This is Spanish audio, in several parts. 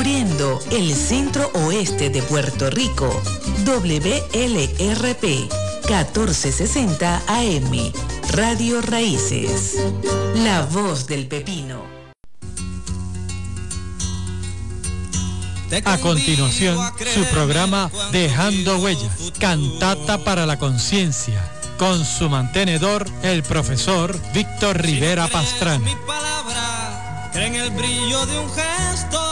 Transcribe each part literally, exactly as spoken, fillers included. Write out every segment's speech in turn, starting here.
Cubriendo el centro oeste de Puerto Rico, W L R P catorce sesenta A M, Radio Raíces, la voz del pepino. A continuación, su programa Dejando Huellas, cantata para la conciencia, con su mantenedor, el profesor Víctor Rivera Pastrana. Mi palabra, creen el brillo de un gesto.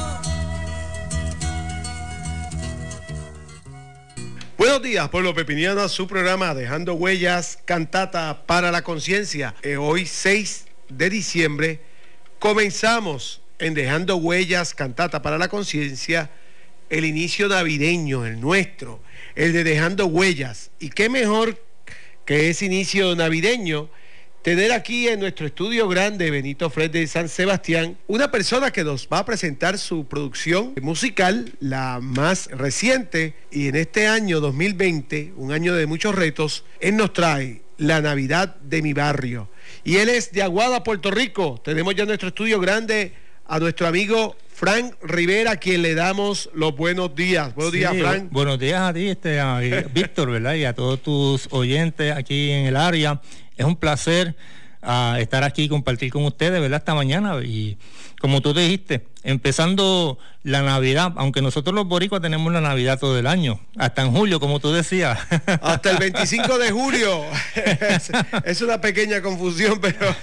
Buenos días, pueblo pepiniano, su programa Dejando Huellas, cantata para la conciencia. Eh, hoy, seis de diciembre, comenzamos en Dejando Huellas, cantata para la conciencia, el inicio navideño, el nuestro, el de Dejando Huellas. Y qué mejor que ese inicio navideño, tener aquí en nuestro estudio grande, Benito Fred de San Sebastián, una persona que nos va a presentar su producción musical, la más reciente, y en este año dos mil veinte, un año de muchos retos, él nos trae La Navidad de mi Barrio. Y él es de Aguada, Puerto Rico. Tenemos ya en nuestro estudio grande a nuestro amigo Frank Rivera, a quien le damos los buenos días. Buenos sí, días, Frank. Buenos días a ti, este, a Víctor, ¿verdad? Y a todos tus oyentes aquí en el área. Es un placer uh, estar aquí y compartir con ustedes, ¿verdad? Esta mañana. Y como tú dijiste, empezando la Navidad, aunque nosotros los boricuas tenemos la Navidad todo el año, hasta en julio, como tú decías. Hasta el veinticinco de julio. es, es una pequeña confusión, pero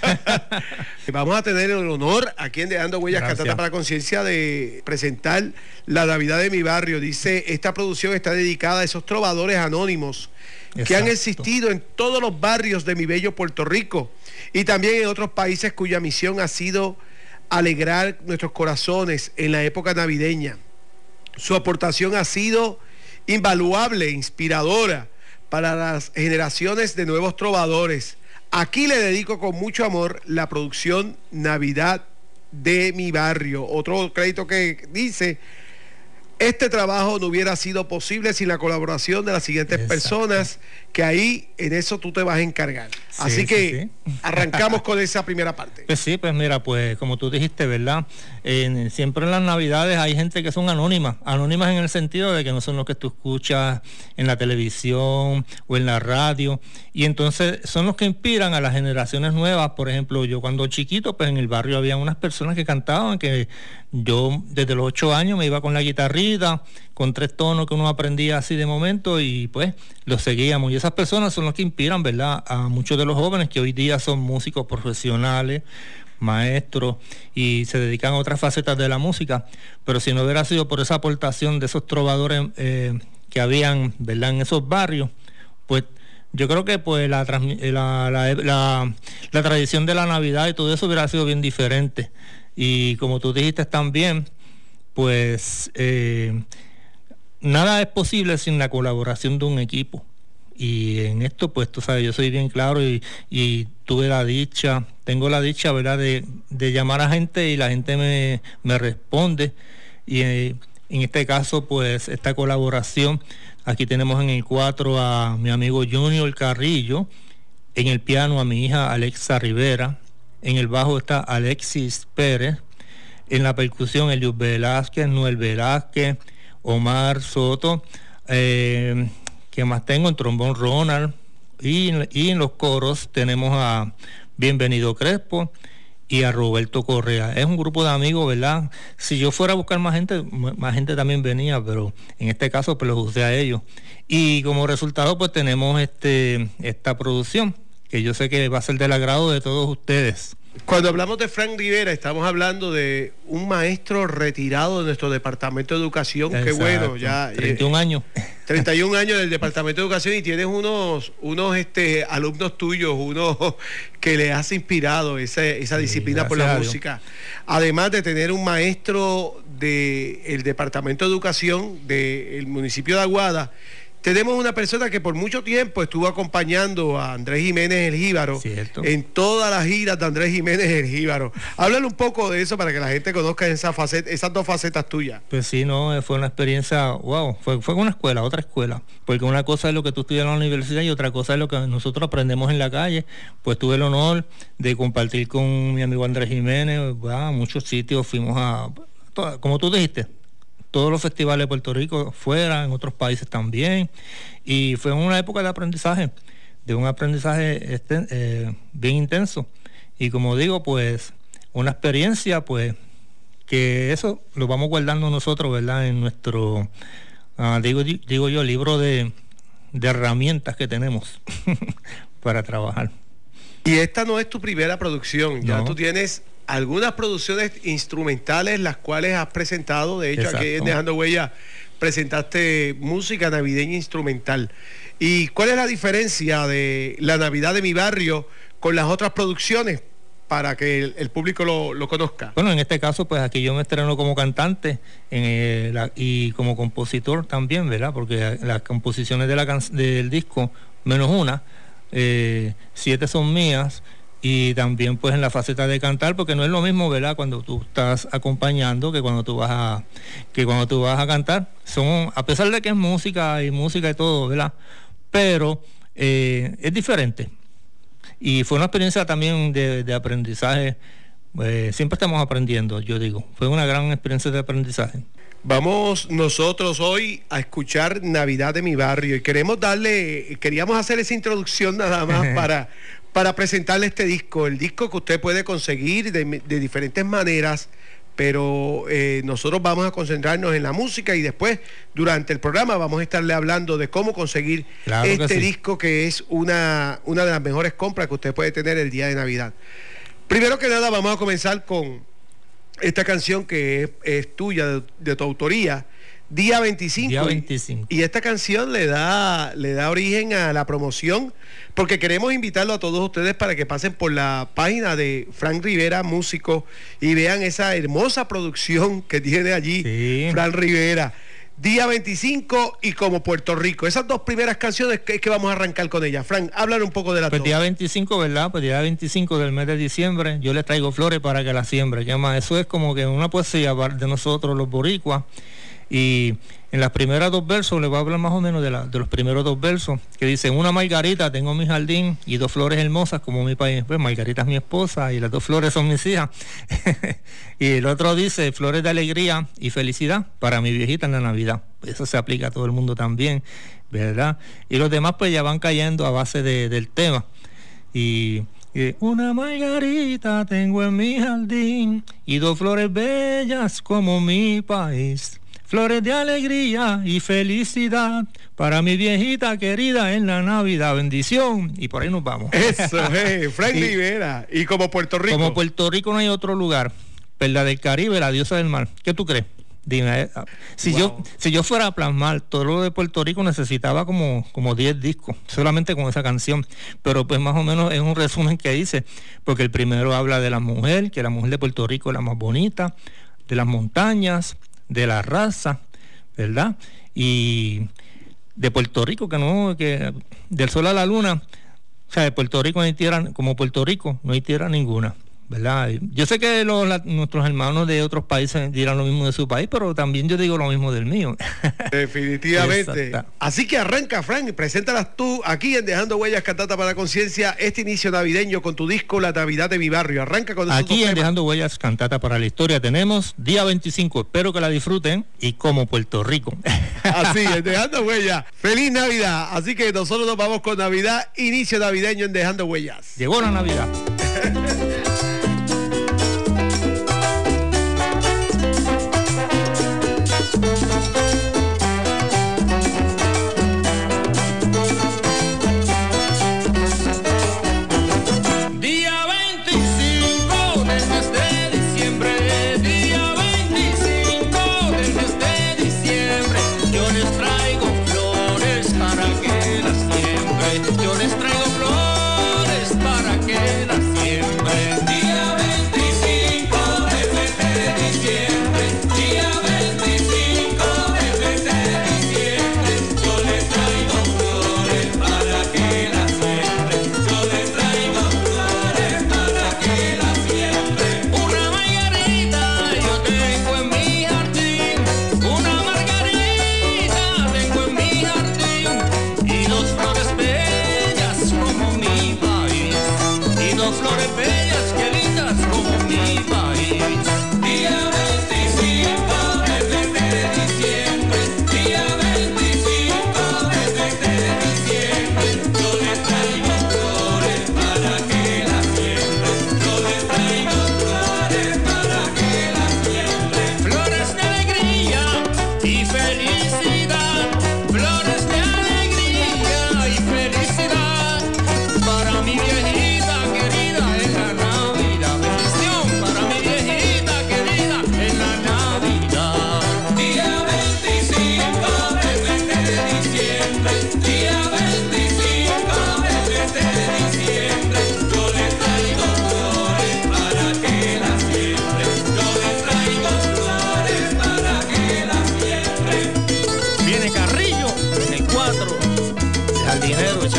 vamos a tener el honor aquí en Dejando Huellas, cantata para la conciencia, de presentar La Navidad de mi Barrio. Dice, esta producción está dedicada a esos trovadores anónimos que Exacto. han existido en todos los barrios de mi bello Puerto Rico y también en otros países cuya misión ha sido alegrar nuestros corazones en la época navideña. Su aportación ha sido invaluable, inspiradora para las generaciones de nuevos trovadores. Aquí le dedico con mucho amor la producción Navidad de mi Barrio. Otro crédito que dice: este trabajo no hubiera sido posible sin la colaboración de las siguientes Exacto. personas, que ahí en eso tú te vas a encargar. Sí, Así que sí, sí. arrancamos con esa primera parte. Pues sí, pues mira, pues como tú dijiste, ¿verdad? Eh, siempre en las Navidades hay gente que son anónimas, anónimas en el sentido de que no son los que tú escuchas en la televisión o en la radio, y entonces son los que inspiran a las generaciones nuevas. Por ejemplo, yo cuando chiquito, pues en el barrio había unas personas que cantaban, que yo desde los ocho años me iba con la guitarrita, con tres tonos que uno aprendía así de momento, y pues los seguíamos. Y esas personas son los que inspiran, ¿verdad?, a muchos de los jóvenes que hoy día son músicos profesionales, maestros, y se dedican a otras facetas de la música. Pero si no hubiera sido por esa aportación de esos trovadores eh, que habían, ¿verdad?, en esos barrios, pues yo creo que pues la, la, la, la, la tradición de la Navidad y todo eso hubiera sido bien diferente. Y como tú dijiste también, pues eh, nada es posible sin la colaboración de un equipo. Y en esto, pues tú sabes, yo soy bien claro y, y tuve la dicha, tengo la dicha, ¿verdad?, de, de llamar a gente y la gente me, me responde. Y eh, en este caso, pues esta colaboración, aquí tenemos en el cuatro a mi amigo Junior Carrillo, en el piano a mi hija Alexa Rivera, en el bajo está Alexis Pérez, en la percusión Eliud Velázquez, Noel Velázquez, Omar Soto, eh, ¿qué más tengo? En trombón Ronald, y, y en los coros tenemos a Bienvenido Crespo y a Roberto Correa. Es un grupo de amigos, ¿verdad? Si yo fuera a buscar más gente, más gente también venía, pero en este caso pues los usé a ellos. Y como resultado pues tenemos este esta producción, que yo sé que va a ser del agrado de todos ustedes. Cuando hablamos de Frank Rivera, estamos hablando de un maestro retirado de nuestro Departamento de Educación. Exacto. Qué bueno, ya treinta y un años. treinta y un años del Departamento de Educación, y tienes unos unos este alumnos tuyos, unos que le has inspirado esa, esa sí, disciplina por la música. Además de tener un maestro del Departamento de Educación del municipio de Aguada, tenemos una persona que por mucho tiempo estuvo acompañando a Andrés Jiménez el Jíbaro. Cierto. En todas las giras de Andrés Jiménez el Jíbaro. Háblale un poco de eso para que la gente conozca esa faceta, esas dos facetas tuyas. Pues sí, no, fue una experiencia, wow, fue, fue una escuela, otra escuela, porque una cosa es lo que tú estudias en la universidad y otra cosa es lo que nosotros aprendemos en la calle. Pues tuve el honor de compartir con mi amigo Andrés Jiménez, wow, a muchos sitios, fuimos a to- como tú dijiste, todos los festivales de Puerto Rico fuera, en otros países también, y fue una época de aprendizaje, de un aprendizaje este, eh, bien intenso, y como digo, pues una experiencia, pues que eso lo vamos guardando nosotros, ¿verdad? En nuestro, uh, digo, digo yo, libro de, de herramientas que tenemos para trabajar. Y esta no es tu primera producción, ya No. tú tienes algunas producciones instrumentales las cuales has presentado. De hecho, Exacto. aquí en Dejando Huella presentaste música navideña instrumental. ¿Y cuál es la diferencia de La Navidad de mi Barrio con las otras producciones para que el, el público lo, lo conozca? Bueno, en este caso, pues aquí yo me estreno como cantante en, eh, la, y como compositor también, ¿verdad? Porque las composiciones de la can del disco, menos una, eh, siete son mías, y también pues en la faceta de cantar, porque no es lo mismo, ¿verdad? Cuando tú estás acompañando que cuando tú vas a que cuando tú vas a cantar. Son, a pesar de que es música y música y todo, ¿verdad? Pero eh, es diferente. Y fue una experiencia también de, de aprendizaje. Eh, siempre estamos aprendiendo, yo digo. Fue una gran experiencia de aprendizaje. Vamos nosotros hoy a escuchar Navidad de mi Barrio y queremos darle, queríamos hacer esa introducción nada más para, para presentarle este disco, el disco que usted puede conseguir de, de diferentes maneras, pero eh, nosotros vamos a concentrarnos en la música y después durante el programa vamos a estarle hablando de cómo conseguir Claro que este sí. disco que es una, una de las mejores compras que usted puede tener el día de Navidad. Primero que nada vamos a comenzar con esta canción que es, es tuya, de, de tu autoría, Día veinticinco. Día veinticinco. Y, y esta canción le da, le da origen a la promoción, porque queremos invitarlo a todos ustedes para que pasen por la página de Frank Rivera, músico, y vean esa hermosa producción que tiene allí Sí. Frank Rivera. Día veinticinco y Como Puerto Rico. Esas dos primeras canciones que, que vamos a arrancar con ellas. Frank, háblale un poco de la Pues día veinticinco, ¿verdad? Pues día veinticinco del mes de diciembre, yo les traigo flores para que las siembre. ¿Qué más? Eso es como que una poesía de nosotros, los boricuas. Y en las primeras dos versos, les voy a hablar más o menos de, la, de los primeros dos versos, que dicen: una margarita tengo en mi jardín y dos flores hermosas como mi país. Pues Margarita es mi esposa y las dos flores son mis hijas. Y el otro dice: flores de alegría y felicidad para mi viejita en la Navidad. Eso se aplica a todo el mundo también, ¿verdad? Y los demás pues ya van cayendo a base de, del tema. Y... Y una margarita tengo en mi jardín y dos flores bellas como mi país. Flores de alegría y felicidad para mi viejita querida en la Navidad. Bendición. Y por ahí nos vamos. Eso, eh, Frank Y- Rivera. Y Como Puerto Rico. Como Puerto Rico no hay otro lugar. Perla del Caribe, la diosa del mar. ¿Qué tú crees? Dime, eh, si Wow. yo si yo fuera a plasmar todo lo de Puerto Rico necesitaba como como diez discos, solamente con esa canción, pero pues más o menos es un resumen que dice, porque el primero habla de la mujer, que la mujer de Puerto Rico es la más bonita, de las montañas, de la raza, ¿verdad? Y de Puerto Rico, que no, que del sol a la luna, o sea, de Puerto Rico no hay tierra, como Puerto Rico no hay tierra ninguna, ¿verdad? Yo sé que los, la, nuestros hermanos de otros países dirán lo mismo de su país, pero también yo digo lo mismo del mío. Definitivamente. Exacto. Así que arranca, Frank, y preséntalas tú aquí en Dejando Huellas, Cantata para la Conciencia, este inicio navideño con tu disco La Navidad de mi Barrio. Arranca con esos Aquí dos en temas. Dejando Huellas, Cantata para la Historia, tenemos Día veinticinco, espero que la disfruten, y Como Puerto Rico. Así es, Dejando Huellas. ¡Feliz Navidad! Así que nosotros nos vamos con Navidad, inicio navideño en Dejando Huellas. Llegó la Navidad. Día veinticinco del mes de diciembre, día veinticinco del mes de diciembre, yo les traigo flores para que las siembre, yo les traigo flores para que las siembre.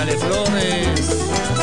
Dale Flores.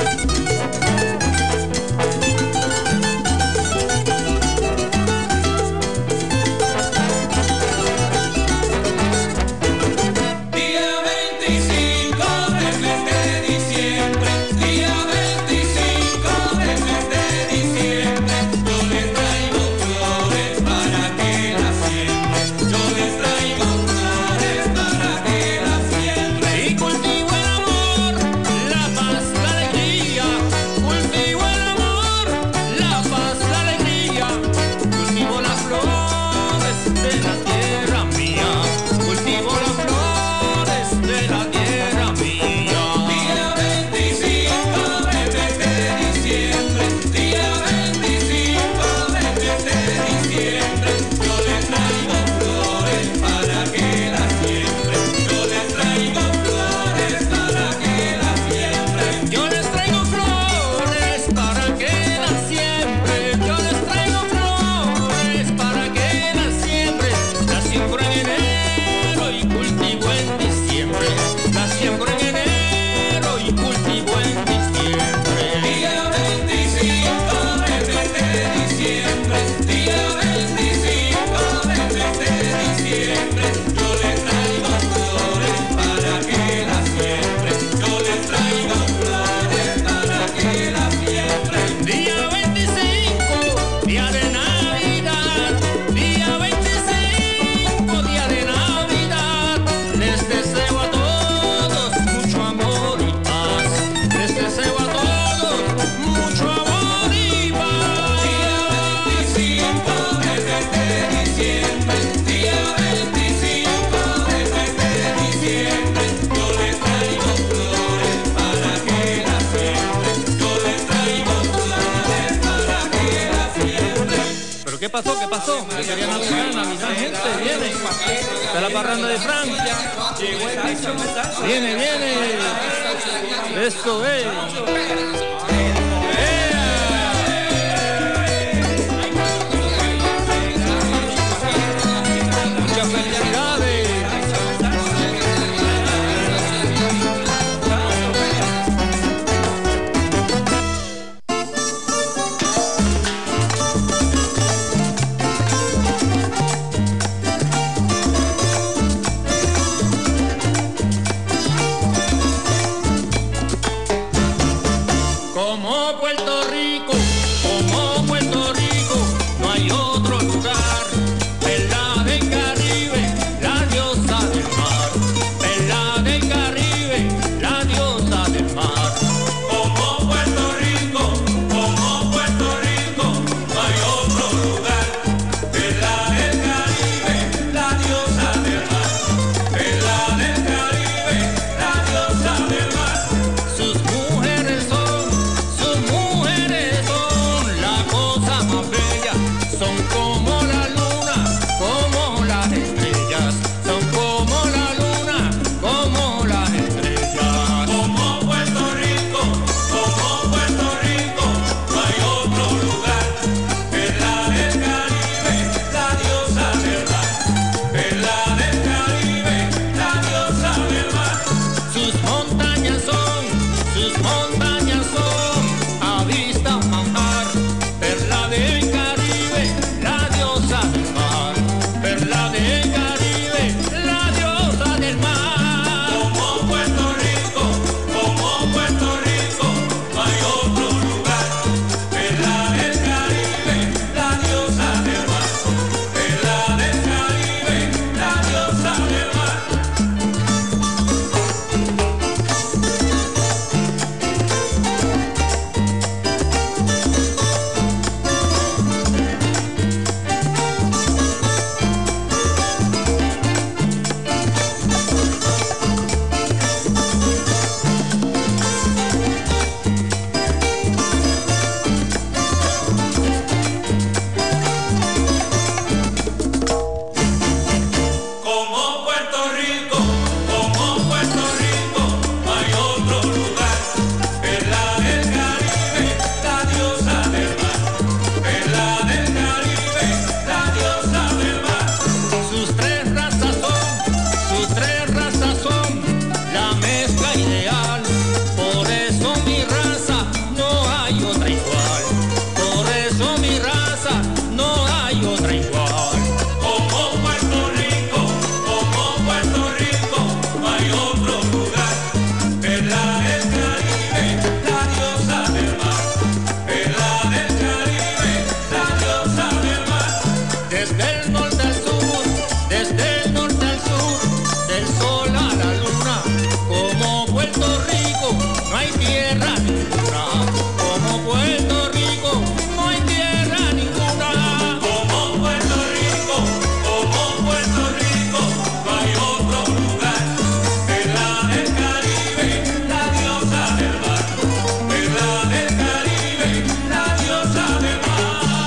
¿Qué pasó? ¿Qué pasó? ¿Qué querían Navidad? Navidad, gente, viene. Está la parranda de Frank. Viene, viene. Esto es. Muchas felicidades. del norte al sur, desde el norte al sur, del sol a la luna, como Puerto Rico, no hay tierra ninguna, como Puerto Rico, no hay tierra ninguna, como Puerto Rico, como Puerto Rico, no hay otro lugar, que la del Caribe, la diosa del mar, que la del Caribe, la diosa del mar.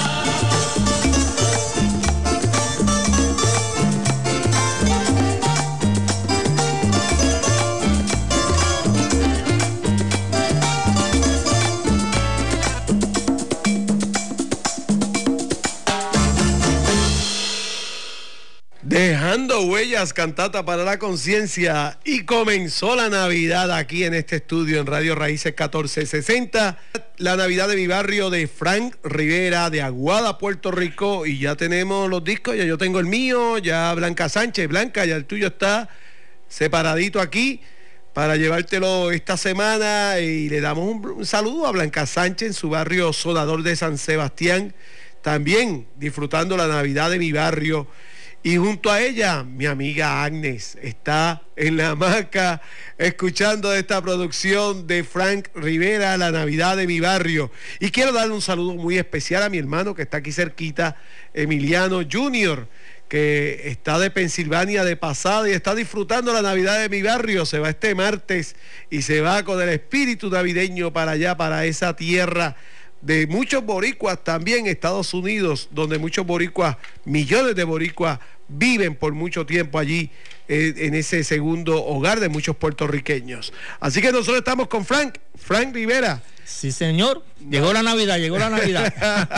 Dejando huellas, cantata para la conciencia, y comenzó la Navidad aquí en este estudio en Radio Raíces catorce sesenta, la Navidad de mi barrio de Frank Rivera de Aguada, Puerto Rico, y ya tenemos los discos, ya yo tengo el mío, ya Blanca Sánchez, Blanca, ya el tuyo está separadito aquí para llevártelo esta semana, y le damos un, un saludo a Blanca Sánchez en su barrio Sonador de San Sebastián, también disfrutando la Navidad de mi barrio. Y junto a ella, mi amiga Agnes está en la hamaca escuchando esta producción de Frank Rivera, La Navidad de mi barrio. Y quiero darle un saludo muy especial a mi hermano que está aquí cerquita, Emiliano Junior, que está de Pensilvania de pasada y está disfrutando la Navidad de mi barrio. Se va este martes y se va con el espíritu navideño para allá, para esa tierra de muchos boricuas también, Estados Unidos, donde muchos boricuas, millones de boricuas viven por mucho tiempo allí, eh, en ese segundo hogar de muchos puertorriqueños. Así que nosotros estamos con Frank, Frank Rivera. Sí, señor. Llegó la Navidad, llegó la Navidad.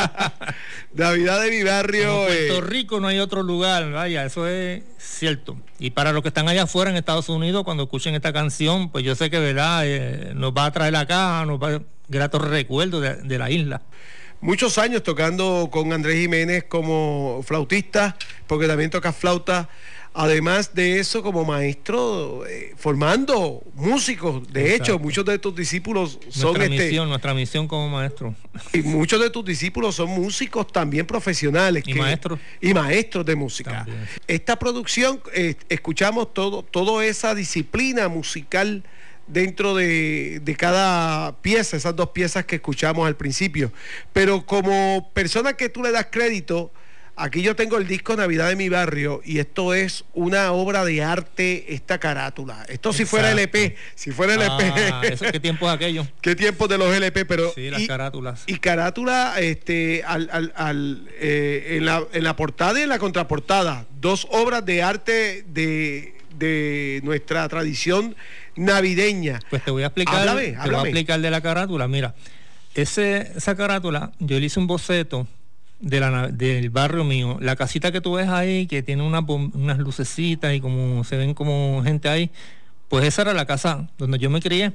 Navidad de mi barrio. En Puerto eh. Rico no hay otro lugar, vaya, eso es cierto. Y para los que están allá afuera en Estados Unidos, cuando escuchen esta canción, pues yo sé que, ¿verdad? Eh, nos va a traer acá, nos va a gratos recuerdos de, de la isla. Muchos años tocando con Andrés Jiménez como flautista, porque también toca flauta. Además de eso, como maestro, eh, formando músicos. De Exacto. hecho, muchos de tus discípulos son... Nuestra este, misión, nuestra misión como maestro. Y muchos de tus discípulos son músicos también profesionales. Y que, maestros. Y maestros de música. También. Esta producción, eh, escuchamos todo, toda esa disciplina musical dentro de, de cada pieza, esas dos piezas que escuchamos al principio. Pero como persona que tú le das crédito, aquí yo tengo el disco Navidad de mi barrio, y esto es una obra de arte, esta carátula. Esto Exacto. si fuera L P, si fuera L P. Ah, ¿eso qué tiempo es aquello? ¿Qué tiempo de los L P? Pero, sí, las y, carátulas. Y carátula este, al, al, al, eh, en, la, en la portada y en la contraportada. Dos obras de arte de, de nuestra tradición navideña. Pues te voy a explicar, háblame, te háblame. voy a explicar de la carátula. Mira, ese, esa carátula, yo le hice un boceto de la, del barrio mío. La casita que tú ves ahí, que tiene una, unas lucecitas y como se ven como gente ahí, pues esa era la casa donde yo me crié.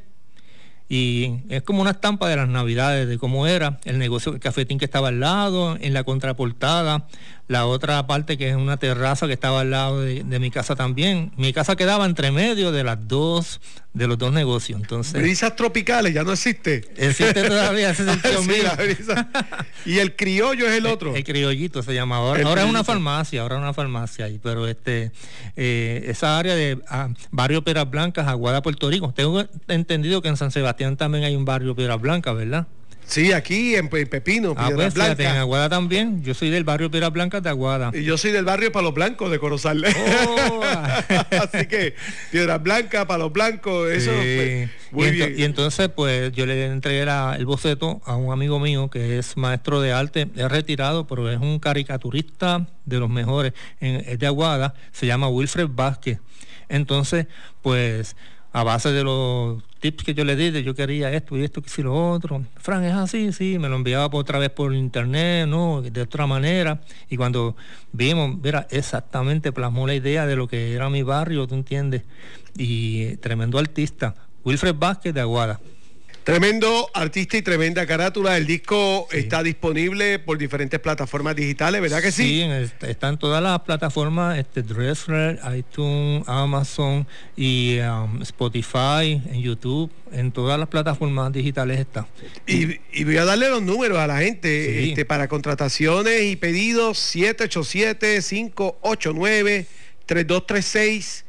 Y es como una estampa de las Navidades, de cómo era el negocio, el cafetín que estaba al lado, en la contraportada, la otra parte que es una terraza que estaba al lado de, de mi casa también. Mi casa quedaba entre medio de las dos, de los dos negocios. Entonces, brisas tropicales, ya no existe. Existe todavía ese sentido sí, mío. la brisa. Y el criollo es el otro. El, el criollito se llama ahora. El ahora criollito. es una farmacia, ahora es una farmacia ahí, pero este eh, esa área de ah, barrio Piedras Blancas, Aguada, Puerto Rico. Tengo entendido que en San Sebastián también hay un barrio Piedras Blancas, ¿verdad? Sí, aquí en Pe- Pepino, Ah, Piedras pues fíjate, en Blancas. Aguada también. Yo soy del barrio Piedras Blancas de Aguada. Y yo soy del barrio Palos Blancos de Corozal. Oh. Así que Piedras Blancas, Palos Blancos, eso Sí. pues, muy y, ento- bien. y entonces pues yo le entregué la- el boceto a un amigo mío que es maestro de arte, es retirado, pero es un caricaturista de los mejores, en, es de Aguada, se llama Wilfred Vázquez. Entonces pues a base de los tips que yo le di, de yo quería esto y esto, que si lo otro, Fran, es así, sí, me lo enviaba por otra vez por internet, no, de otra manera, y cuando vimos, mira, exactamente plasmó la idea de lo que era mi barrio, ¿tú entiendes? Y tremendo artista, Wilfred Vázquez de Aguada. Tremendo artista y tremenda carátula. El disco Sí. está disponible por diferentes plataformas digitales, ¿verdad que sí? Sí, en el- está en todas las plataformas, este, Dressler, iTunes, Amazon y um, Spotify, en YouTube, en todas las plataformas digitales está. Y, y voy a darle los números a la gente Sí. este, para contrataciones y pedidos: siete ocho siete, cinco ocho nueve, tres dos tres seis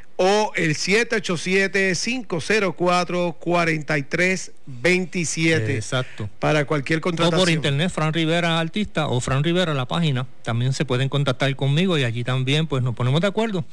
o el siete ocho siete, cinco cero cuatro, cuatro tres dos siete. Exacto. Para cualquier O contratación. por internet, Fran Rivera Artista o Fran Rivera la página, también se pueden contactar conmigo y allí también pues nos ponemos de acuerdo.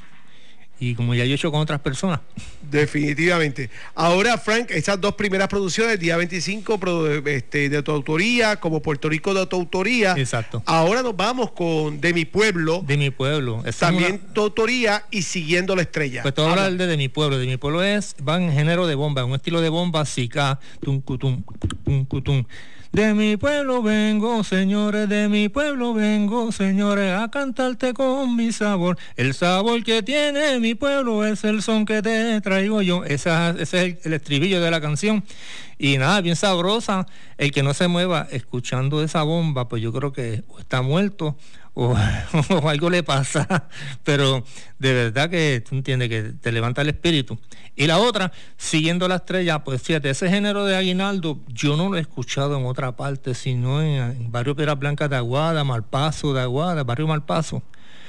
Y como ya yo he hecho con otras personas. Definitivamente. Ahora, Frank, esas dos primeras producciones, Día veinticinco pro- este, de tu autoría, como Puerto Rico de tu autoría. Exacto. Ahora nos vamos con De mi pueblo, De mi pueblo. Esa es también una- tu autoría y Siguiendo la estrella. Pues te voy a Habla. hablar de, de mi pueblo. De mi pueblo es, va en género de bomba, un estilo de bomba, sica, tum, cutum, tum, cutum. De mi pueblo vengo, señores, de mi pueblo vengo, señores, a cantarte con mi sabor. El sabor que tiene mi pueblo es el son que te traigo yo. Esa, ese es el, el estribillo de la canción. Y nada, bien sabrosa. El que no se mueva escuchando esa bomba, pues yo creo que o está muerto o, o algo le pasa. Pero de verdad que tú entiendes que te levanta el espíritu. Y la otra, Siguiendo la estrella, pues fíjate, ese género de Aguinaldo yo no lo he escuchado en otra parte, sino en, en Barrio Piedras Blancas de Aguada, Malpaso de Aguada, Barrio Malpaso.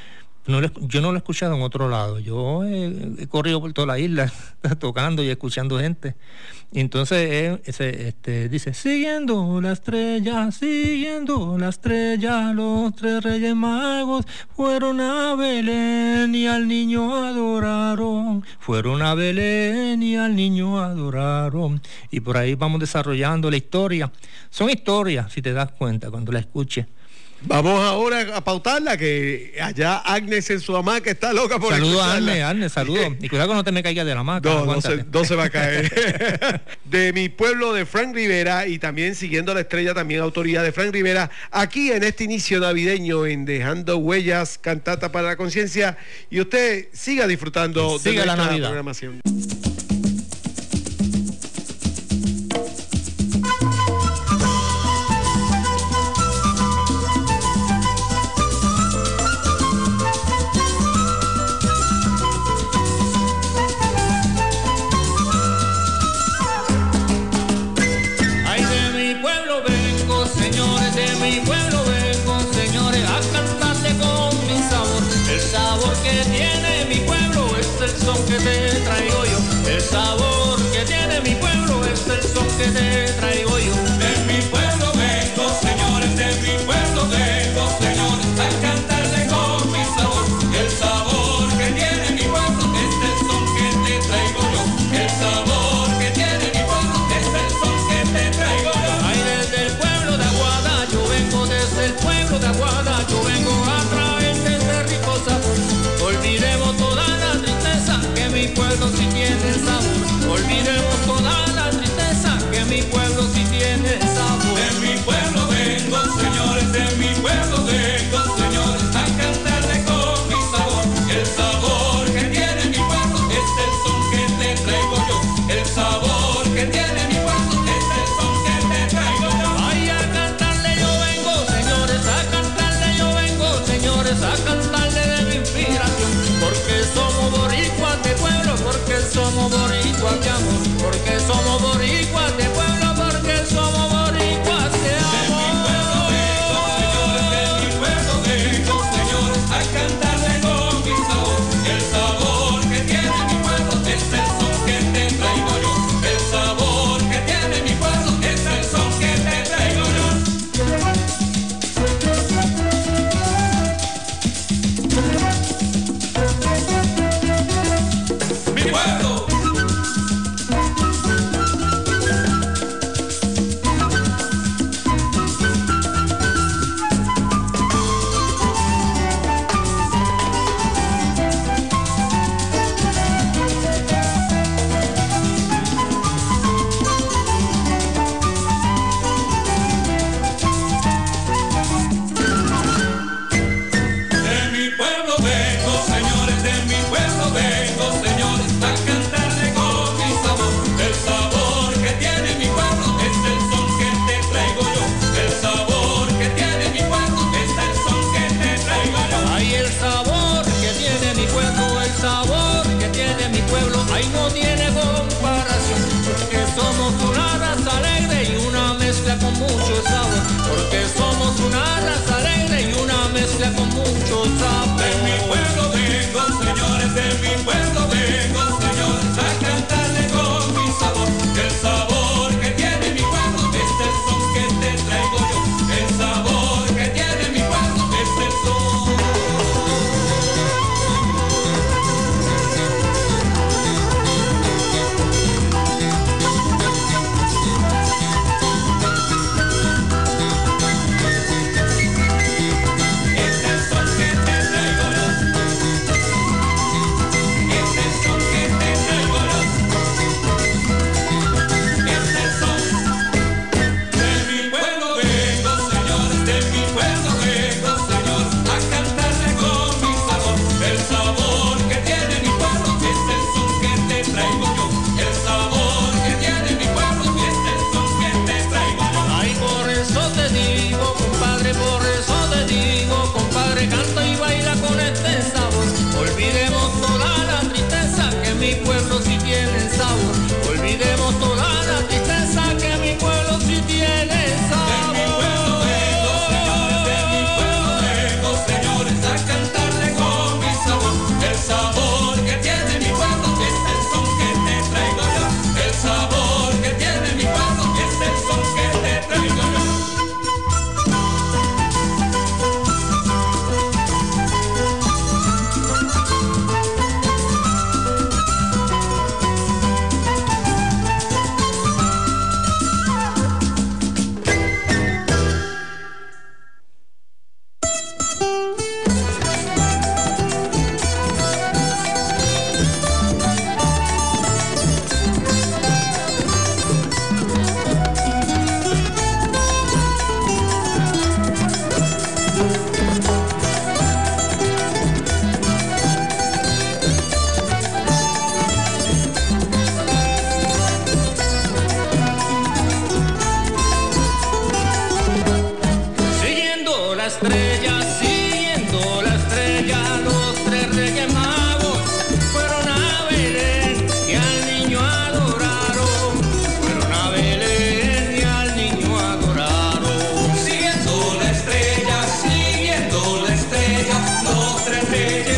No lo- yo no lo he escuchado en otro lado. Yo he, he corrido por toda la isla tocando y escuchando gente. Y entonces eh, ese, este, dice, siguiendo la estrella, siguiendo la estrella, los tres reyes magos fueron a Belén y al niño adoraron. Fueron a Belén y al niño adoraron. Y por ahí vamos desarrollando la historia. Son historias, si te das cuenta, cuando la escuches. Vamos ahora a pautarla, que allá Agnes en su hamaca está loca por Saludos a escucharla. Arne, Arne, saludos. Y cuidado que no te me caigas de la hamaca. No, no aguántate. se, no se va a caer. De mi pueblo, de Frank Rivera, y también Siguiendo la estrella, también autoría de Frank Rivera, aquí en este inicio navideño en Dejando Huellas, Cantata para la Conciencia, y usted siga disfrutando Siga de la nuestra Navidad. programación. Ay, de mi pueblo vengo, señores, de mi pueblo vengo, señores, a cantarte con mi sabor. El sabor que tiene mi pueblo es el son que te traigo yo. El sabor que tiene mi pueblo es el son que te traigo yo. De mi pueblo vengo, señores, de mi pueblo vengo, señores, a cantarle con mi sabor. El sabor que tiene mi pueblo es el son que te traigo yo. El sabor que tiene mi pueblo es el son que te traigo yo. Ay, desde el pueblo de Aguada, yo vengo desde el pueblo de Aguada, yo vengo a traerte ese rico sabor. Olvidemos toda la tristeza, que mi pueblo sí tiene sabor. Olvidemos toda la tristeza, que mi pueblo sí tiene sabor. De mi pueblo vengo, señores, de mi pueblo vengo, señores, a cantarle con mi sabor. El sabor que tiene mi pueblo es el son que te traigo yo. El sabor que tiene mi pueblo es el son que te traigo yo. Ay, a cantarle yo vengo, señores, a cantarle yo vengo, señores, a cantarle de mi inspiración. Porque somos boricuas de pueblo, porque somos boricuas de amor, porque somos boricuas de pueblo, porque somos boricuas de amor. De mi pueblo vengo, señores, de mi pueblo vengo, señores, a cantarle con mi sabor. El sabor que tiene mi pueblo es el son que te traigo yo. El sabor que tiene mi pueblo es el son que te traigo yo. Mi pueblo,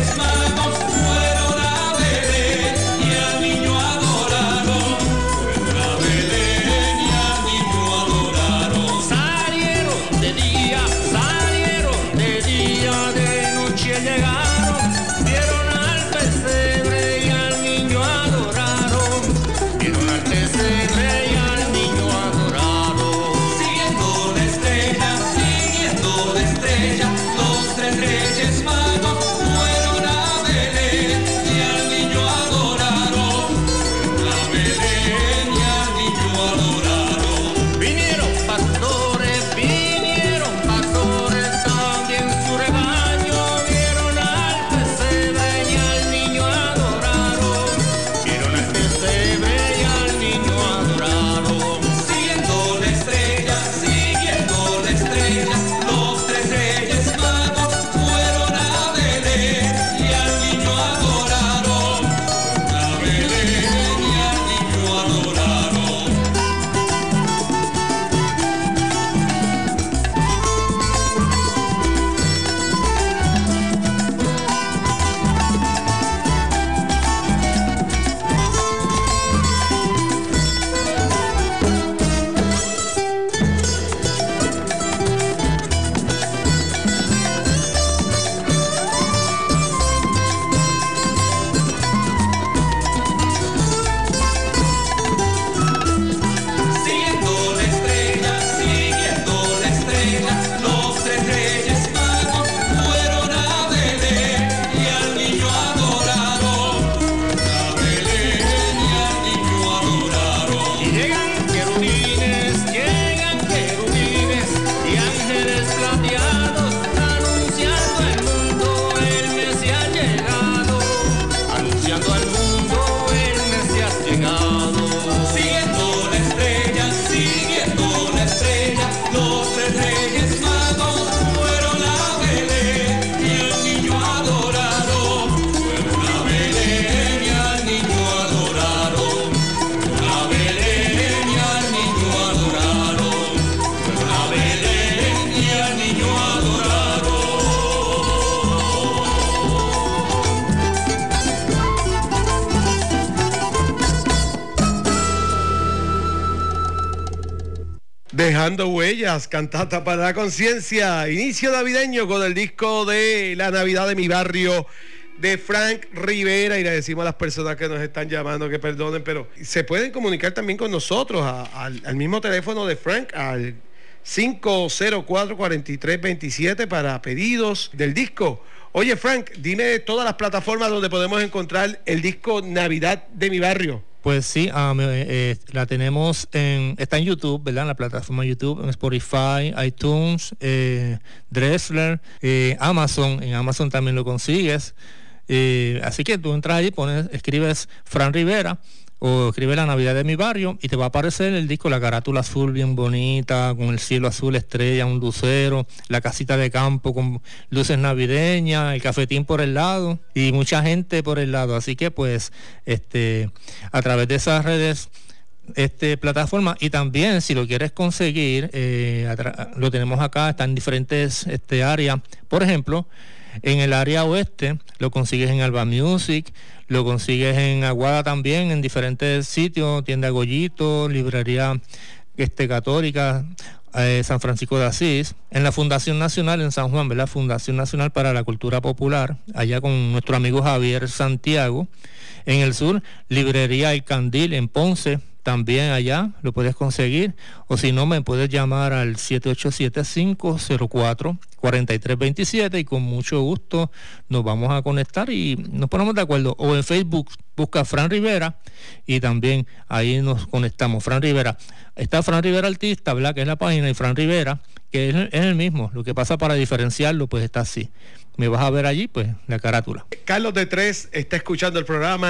Dejando huellas, cantata para la conciencia, inicio navideño con el disco de La Navidad de mi Barrio de Frank Rivera, y le decimos a las personas que nos están llamando que perdonen, pero se pueden comunicar también con nosotros a, a, al mismo teléfono de Frank, al cinco cero cuatro, cuatro tres dos siete para pedidos del disco. Oye Frank, dime todas las plataformas donde podemos encontrar el disco Navidad de mi Barrio. Pues sí, um, eh, la tenemos en, está en YouTube, ¿verdad? En la plataforma YouTube, en Spotify, iTunes, eh, Dressler, eh, Amazon, en Amazon también lo consigues. Eh, así que tú entras allí, pones, escribes Fran Rivera o escribe La Navidad de mi Barrio y te va a aparecer el disco, la carátula azul bien bonita, con el cielo azul, estrella, un lucero, la casita de campo con luces navideñas, el cafetín por el lado y mucha gente por el lado. Así que pues este a través de esas redes, este plataforma, y también si lo quieres conseguir, eh, lo tenemos acá, está en diferentes este, áreas. Por ejemplo, en el área oeste lo consigues en Alba Music, lo consigues en Aguada también, en diferentes sitios, tienda Goyito, librería este, católica, eh, San Francisco de Asís, en la Fundación Nacional en San Juan, ¿verdad? Fundación Nacional para la Cultura Popular, allá con nuestro amigo Javier Santiago. En el sur, librería El Candil en Ponce, también allá lo puedes conseguir, o si no me puedes llamar al siete ocho siete, cinco cero cuatro, cuatro tres dos siete y con mucho gusto nos vamos a conectar y nos ponemos de acuerdo. O en Facebook busca Fran Rivera y también ahí nos conectamos. Fran Rivera, está Fran Rivera Artista, ¿verdad? Que es la página, y Fran Rivera, que es, es el mismo. Lo que pasa para diferenciarlo pues está así. Me vas a ver allí, pues, la carátula. Carlos de Tres está escuchando el programa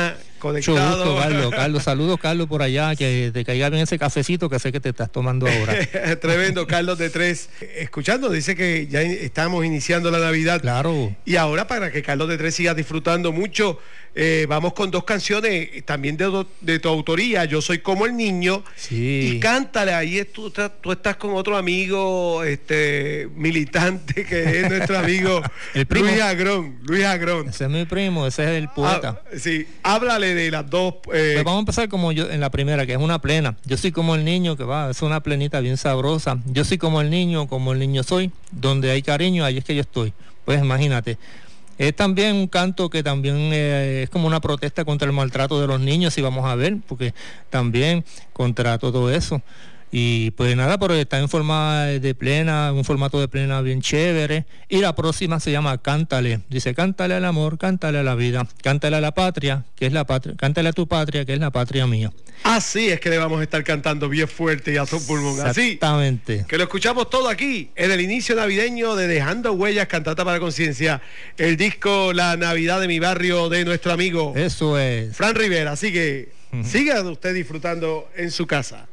conectado. Mucho gusto, Carlos. Carlos, saludos, Carlos, por allá, que te caiga bien ese cafecito que sé que te estás tomando ahora. Tremendo, Carlos de Tres. Escuchando, dice que ya estamos iniciando la Navidad. Claro. Y ahora, para que Carlos de Tres siga disfrutando mucho, eh, vamos con dos canciones también de, de tu autoría. Yo soy como el niño. Sí. Y cántale, ahí tú, tú estás con otro amigo este militante que es nuestro amigo el primo. Luis Agrón. Luis Agrón. Ese es mi primo, ese es el poeta. Ah, sí, háblale de las dos. Eh... Pues vamos a empezar como yo en la primera, que es una plena. Yo soy como el niño, que va, es una plenita bien sabrosa. Yo soy como el niño, como el niño soy. Donde hay cariño, ahí es que yo estoy. Pues imagínate. Es también un canto que también eh, es como una protesta contra el maltrato de los niños, si vamos a ver, porque también contra todo eso. Y pues nada, pero está en forma de plena, un formato de plena bien chévere. Y la próxima se llama Cántale. Dice, cántale al amor, cántale a la vida, cántale a la patria, que es la patria, cántale a tu patria, que es la patria mía. Así es que le vamos a estar cantando bien fuerte y a su pulmón. Así. Exactamente. Que lo escuchamos todo aquí, en el inicio navideño de Dejando Huellas, Cantata para la Conciencia. El disco La Navidad de mi barrio, de nuestro amigo. Eso es. Fran Rivera. Así que uh-huh. siga usted disfrutando en su casa.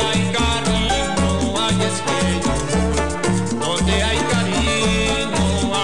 Donde hay cariño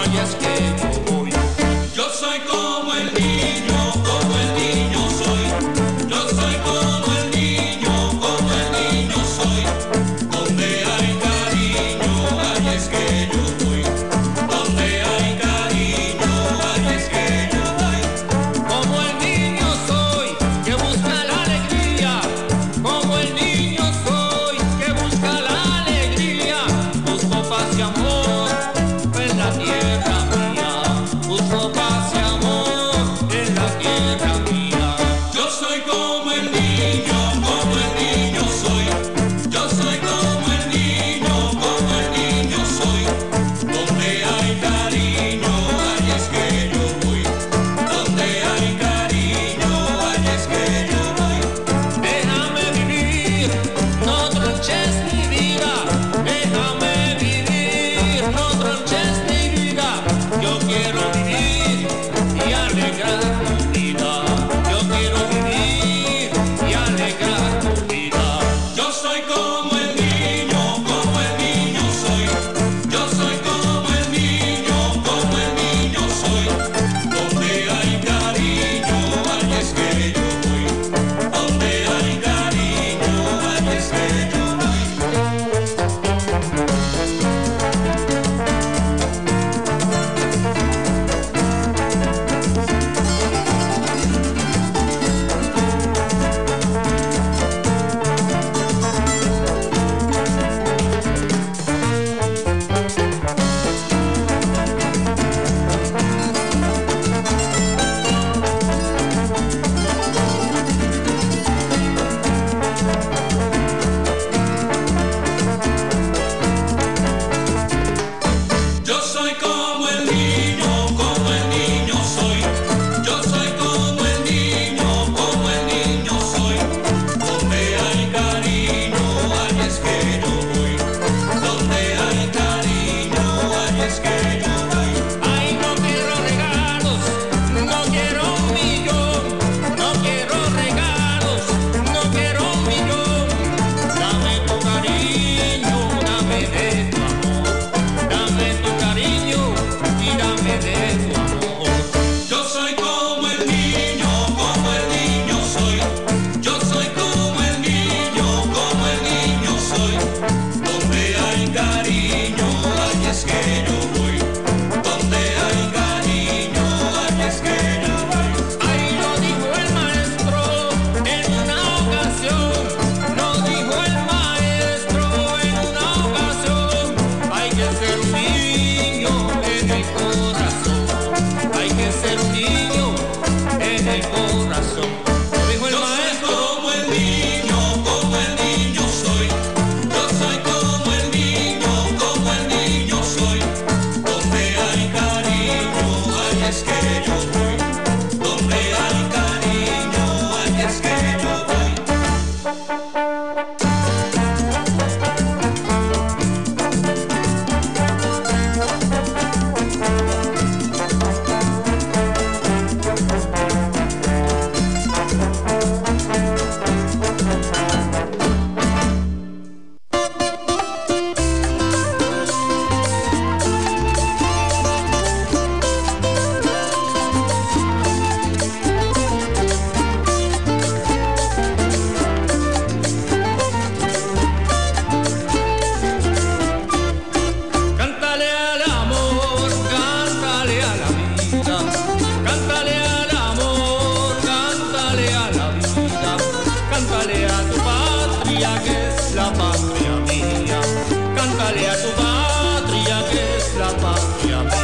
cántale a tu patria que es la patria mía, cántale a tu patria que es la patria mía.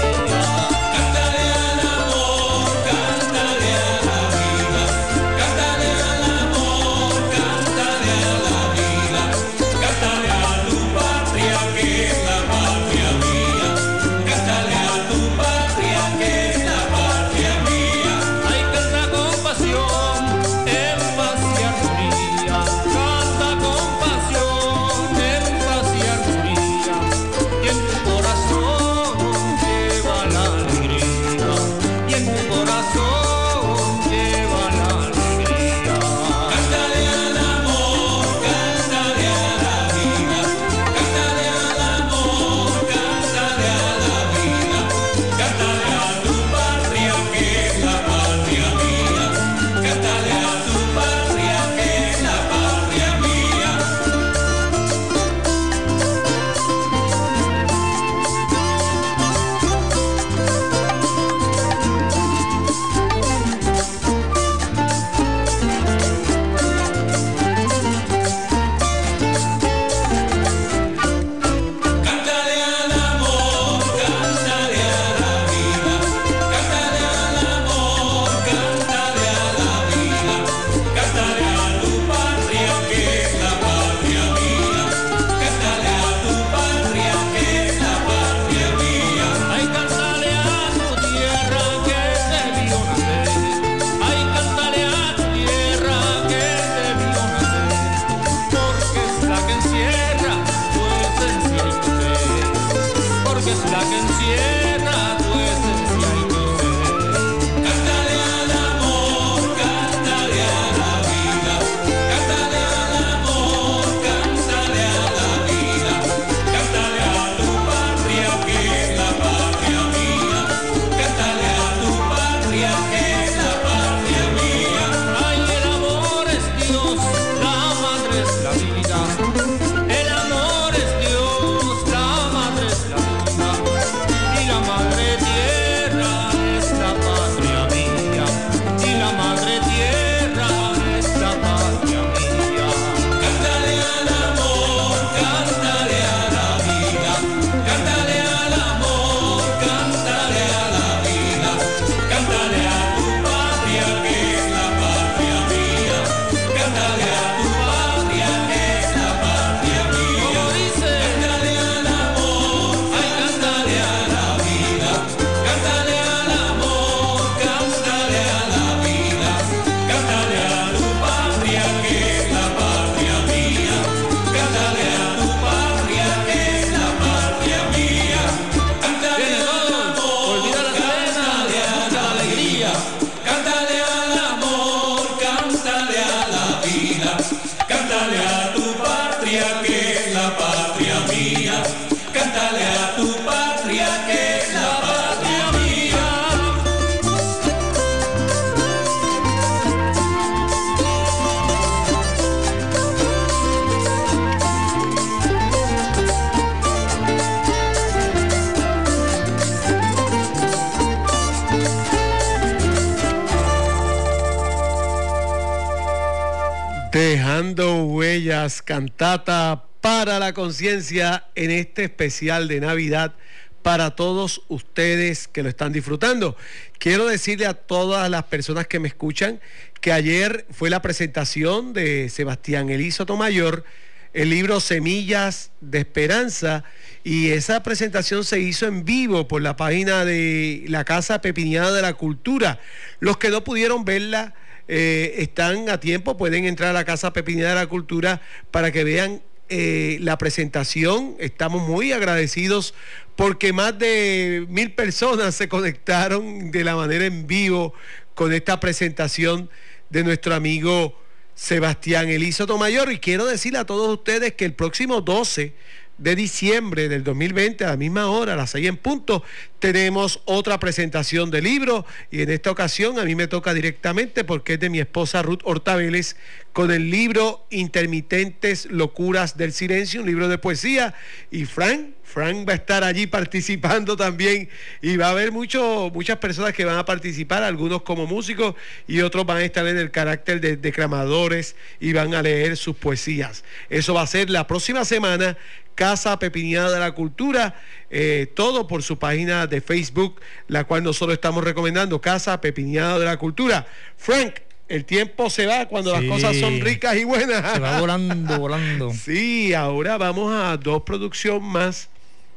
Dejando huellas, cantata para la conciencia en este especial de Navidad para todos ustedes que lo están disfrutando. Quiero decirle a todas las personas que me escuchan que ayer fue la presentación de Sebastián Elí Sotomayor, el libro Semillas de Esperanza, y esa presentación se hizo en vivo por la página de la Casa Pepiniana de la Cultura. Los que no pudieron verla eh, están a tiempo, pueden entrar a la Casa Pepiniana de la Cultura para que vean eh, la presentación. Estamos muy agradecidos porque más de mil personas se conectaron de la manera en vivo con esta presentación de nuestro amigo Sebastián Elí Sotomayor. Y quiero decirle a todos ustedes que el próximo doce de diciembre del dos mil veinte, a la misma hora, a las seis en punto, tenemos otra presentación de libro, y en esta ocasión a mí me toca directamente porque es de mi esposa Ruth Horta Vélez, con el libro Intermitentes Locuras del Silencio, un libro de poesía, y Frank Frank va a estar allí participando también y va a haber mucho, muchas personas que van a participar, algunos como músicos y otros van a estar en el carácter de declamadores y van a leer sus poesías. Eso va a ser la próxima semana, Casa Pepiniana de la Cultura, eh, todo por su página de Facebook, la cual nosotros estamos recomendando, Casa Pepiniana de la Cultura. Frank, el tiempo se va cuando sí, las cosas son ricas y buenas. Se va volando, volando. Sí, ahora vamos a dos producciones más.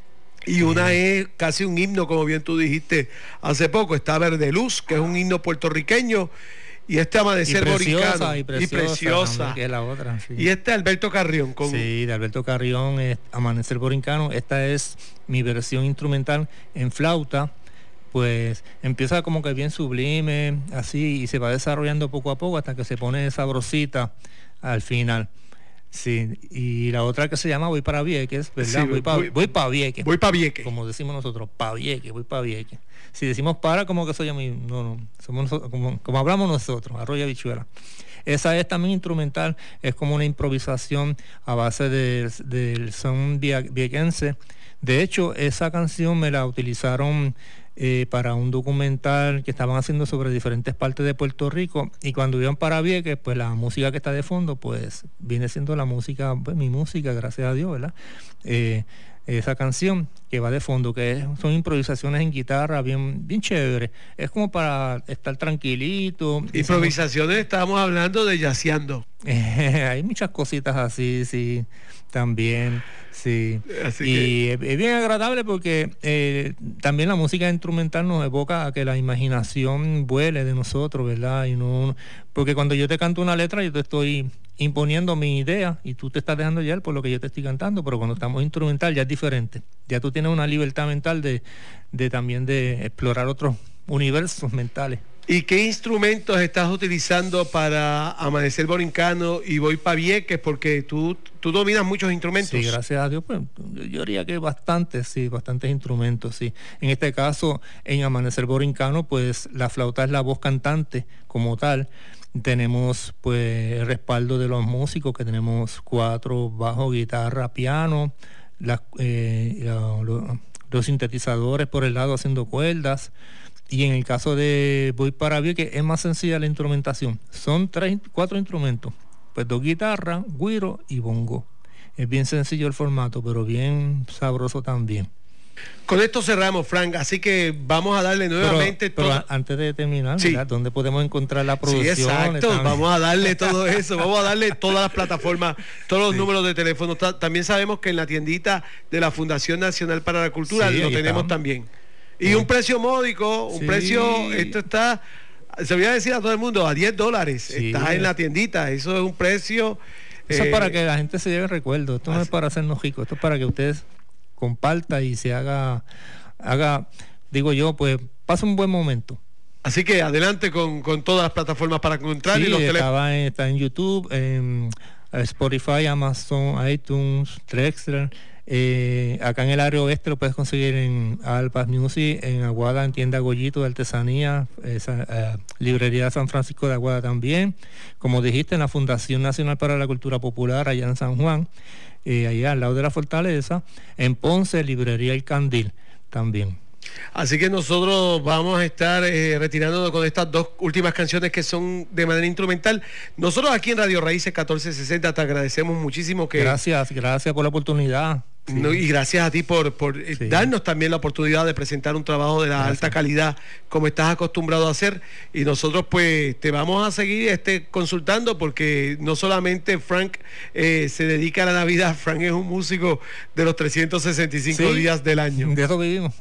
Y una sí. es casi un himno, como bien tú dijiste hace poco. Está Verde Luz, que es un himno puertorriqueño. Y este Amanecer Boricano. Y preciosa. Y preciosa. Que es la otra, sí. Y este Alberto Carrión. Con... Sí, de Alberto Carrión, es Amanecer Boricano. Esta es mi versión instrumental en flauta. Pues empieza como que bien sublime, así, y se va desarrollando poco a poco hasta que se pone sabrosita al final. Sí, y la otra que se llama Voy para Vieques, ¿verdad? Sí, voy para voy pa Vieques. Voy para Vieques. Como decimos nosotros, pa Vieques, voy para Vieques. Si decimos para, como que soy a mí, no, no, somos nosotros, como, como hablamos nosotros, Arroyo Habichuela. Esa es también instrumental, es como una improvisación a base de, de, del son viequense. De hecho, esa canción me la utilizaron Eh, para un documental que estaban haciendo sobre diferentes partes de Puerto Rico, y cuando iban para Vieques, pues la música que está de fondo pues viene siendo la música, pues mi música, gracias a Dios, ¿verdad? Eh, esa canción que va de fondo, que es, son improvisaciones en guitarra bien, bien chévere, es como para estar tranquilito. Improvisaciones, estábamos hablando de yaceando. Hay muchas cositas así, sí, también. Sí, así y que... es bien agradable porque eh, también la música instrumental nos evoca a que la imaginación vuele de nosotros, ¿verdad? Y no, porque cuando yo te canto una letra, yo te estoy imponiendo mi idea y tú te estás dejando llevar por lo que yo te estoy cantando, pero cuando estamos instrumental ya es diferente. Ya tú tienes una libertad mental de, de también de explorar otros universos mentales. ¿Y qué instrumentos estás utilizando para Amanecer Boricano y Voy pa' Vieques? Porque tú, tú dominas muchos instrumentos. Sí, gracias a Dios, pues yo diría que bastantes, sí, bastantes instrumentos, sí. En este caso, en Amanecer Boricano, pues la flauta es la voz cantante como tal. Tenemos pues el respaldo de los músicos, que tenemos cuatro, bajo, guitarra, piano, las, eh, lo, lo, los sintetizadores por el lado haciendo cuerdas. Y en el caso de Voy para Vieques es más sencilla la instrumentación. Son tres, cuatro instrumentos, pues dos guitarras, güiro y bongo. Es bien sencillo el formato, pero bien sabroso también. Con esto cerramos, Frank, así que vamos a darle nuevamente pero, pero todo... antes de terminar, sí. ¿Dónde podemos encontrar la producción? Sí, exacto, también. Vamos a darle todo eso, vamos a darle todas las plataformas, todos los sí. números de teléfono. También sabemos que en la tiendita de la Fundación Nacional para la Cultura sí, lo tenemos está. también. Y sí. un precio módico, un sí. precio, esto está, se voy a decir a todo el mundo, a diez dólares, sí. está en la tiendita, eso es un precio... Eso eh, es para que la gente se lleve recuerdo, esto así. No es para hacernos ricos, esto es para que ustedes comparta y se haga, haga, digo yo, pues pasa un buen momento. Así que adelante con, con todas las plataformas para encontrar sí, y los teléfonos. En, está en YouTube, en Spotify, Amazon, iTunes, Drexler. Eh, acá en el área oeste lo puedes conseguir en Alpas Music, en Aguada, en tienda Goyito de Artesanía, esa, eh, librería San Francisco de Aguada también, como dijiste, en la Fundación Nacional para la Cultura Popular allá en San Juan, eh, allá al lado de la Fortaleza, en Ponce, librería El Candil también. Así que nosotros vamos a estar eh, retirándonos con estas dos últimas canciones que son de manera instrumental. Nosotros aquí en Radio Raíces catorce sesenta te agradecemos muchísimo que... Gracias, gracias por la oportunidad. Sí. No, y gracias a ti por, por sí. darnos también la oportunidad de presentar un trabajo de la gracias. alta calidad como estás acostumbrado a hacer, y nosotros pues te vamos a seguir este, consultando, porque no solamente Frank eh, se dedica a la Navidad, Frank es un músico de los trescientos sesenta y cinco sí, días del año. De eso vivimos.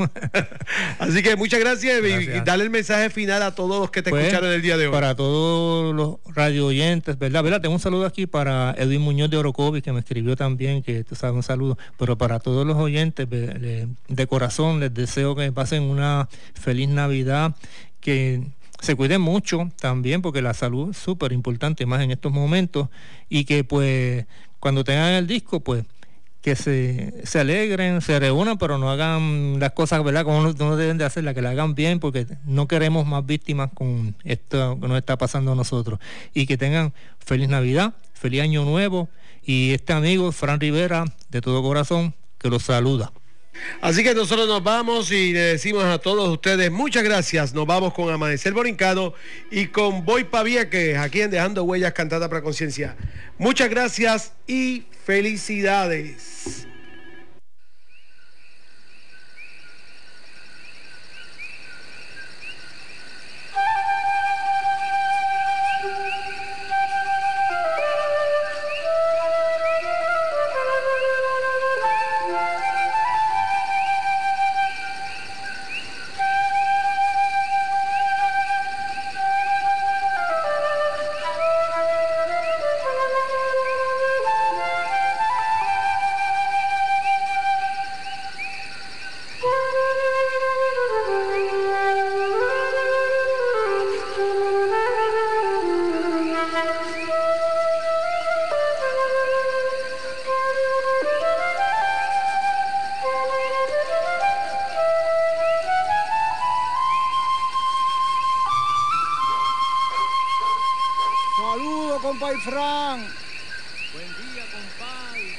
Así que muchas gracias, gracias. Y, y dale el mensaje final a todos los que te pues, escucharon el día de hoy. Para todos los radio oyentes, ¿verdad? ¿verdad? Tengo un saludo aquí para Edwin Muñoz de Orocovis, que me escribió también, que tú sabes, un saludo, pero para todos los oyentes de, de corazón les deseo que pasen una feliz Navidad, que se cuiden mucho también, porque la salud es súper importante más en estos momentos, y que pues cuando tengan el disco pues que se, se alegren, se reúnan, pero no hagan las cosas, ¿verdad?, como no, no deben de hacerlas, que la hagan bien, porque no queremos más víctimas con esto que nos está pasando a nosotros. Y que tengan feliz Navidad, feliz Año Nuevo, y este amigo Fran Rivera, de todo corazón, que los saluda. Así que nosotros nos vamos y le decimos a todos ustedes muchas gracias. Nos vamos con Amanecer Borincano y con Voy Pa' Vieques, aquí en Dejando Huellas, Cantata para Conciencia. Muchas gracias y felicidades. Saludos, compadre Fran. Buen día, compadre.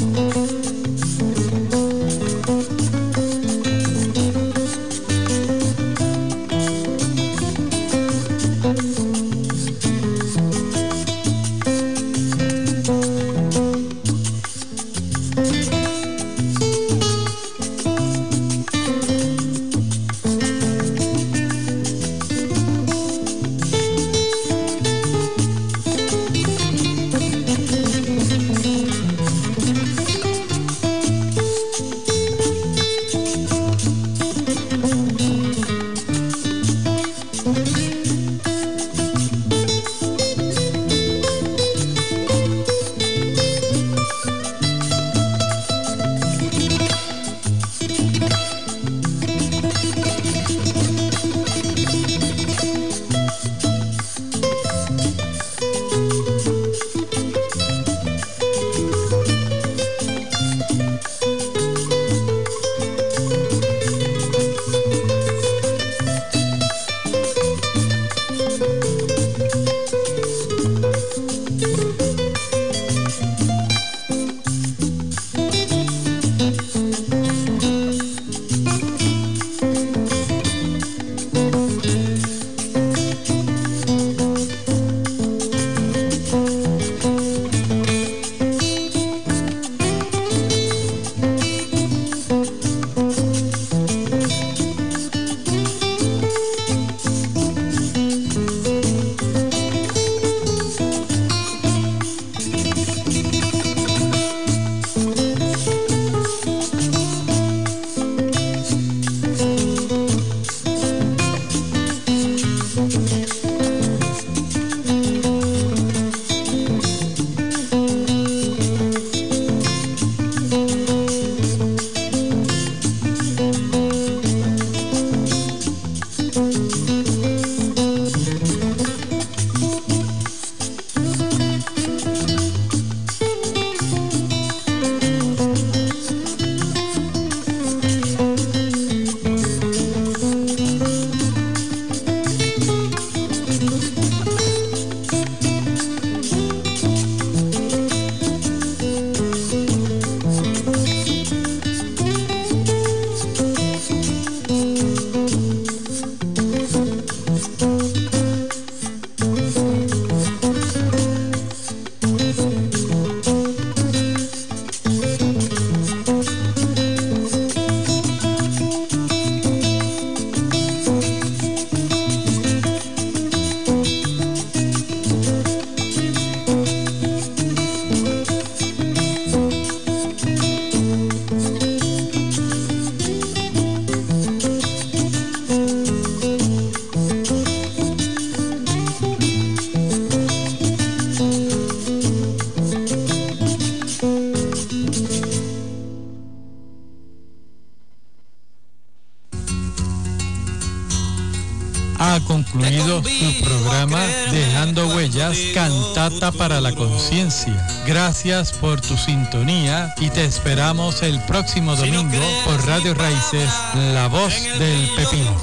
Ha concluido su programa Dejando Huellas, Cantata para la Conciencia. Gracias por tu sintonía y te esperamos el próximo domingo por Radio Raíces, La Voz del Pepino.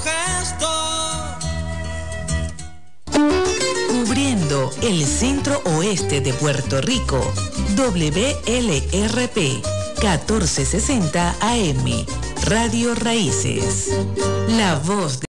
Cubriendo el centro oeste de Puerto Rico, W L R P catorce sesenta A M, Radio Raíces, La Voz de